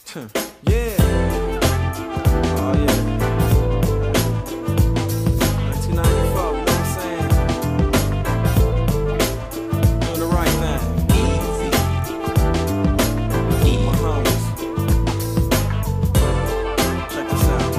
Yeah. Oh yeah. 1994, you know what I'm saying? Doing the right thing. Easy. My homies. Check this out.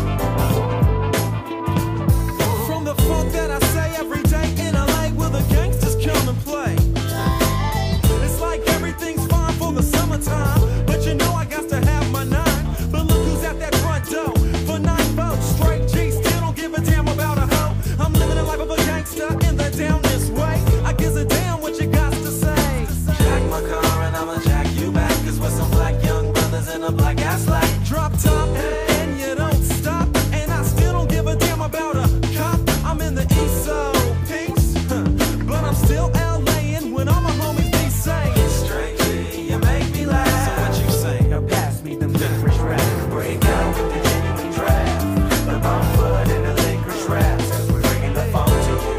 From the funk that I say every day in LA, where the gangsters come and play. It's like everything's fine for the summertime, but you know I got to have my nine. But look who's at that front door for 9 votes. Straight G, still don't give a damn about a hoe. I'm living the life of a gangster in the down this way. I gives a damn what you got to say. Jack my car and I'ma jack you back, 'cause we're some black young brothers in a black ass light. Drop top and you don't stop, and I still don't give a damn about a cop. I'm in the east, so peace, but I'm still LA'ing when all my homies be saying, straight G, you make me laugh. So what you say? Now pass me them licorice raps. Break out with the genuine draft. The bumper and the licorice raps, 'cause we're bringing the funk to you.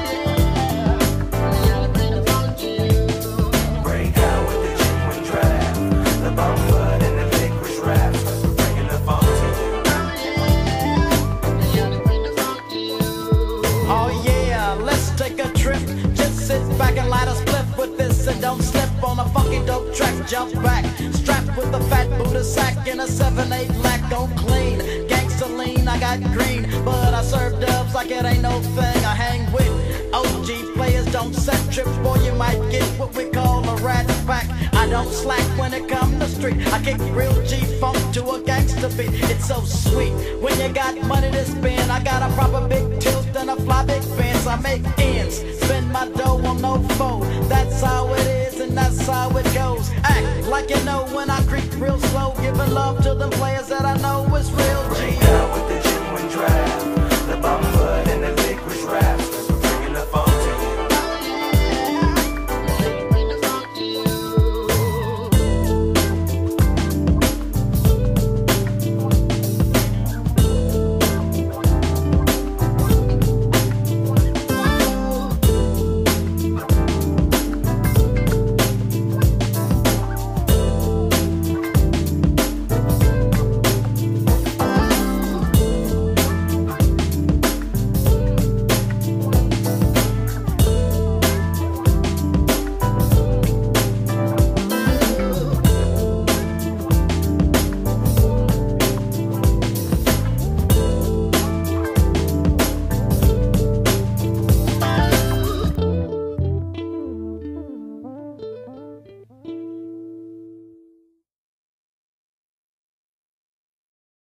Break out with the genuine draft. The bumper and the licorice raps, 'cause we're bringing the funk to you. Oh yeah, let's take a trip. Just sit back and light a spliff with this and don't slip on a funky dope track. Jump back, strapped with a fat Buddha sack and a 7/8 lack on clean. Gangsta lean, I got green, but I serve dubs like it ain't no thing. I hang with OG players, don't set trips, boy you might get what we call a rat pack. I don't slack when it come to street. I kick real G-funk to a gangsta beat. It's so sweet when you got money to spend. I got a proper big tilt and a fly big fence. I make ends, spend my dough on no foe. That's how it is and that's how it goes. Act like you know when I creep real slow, giving love to them players that I know is real G. Break out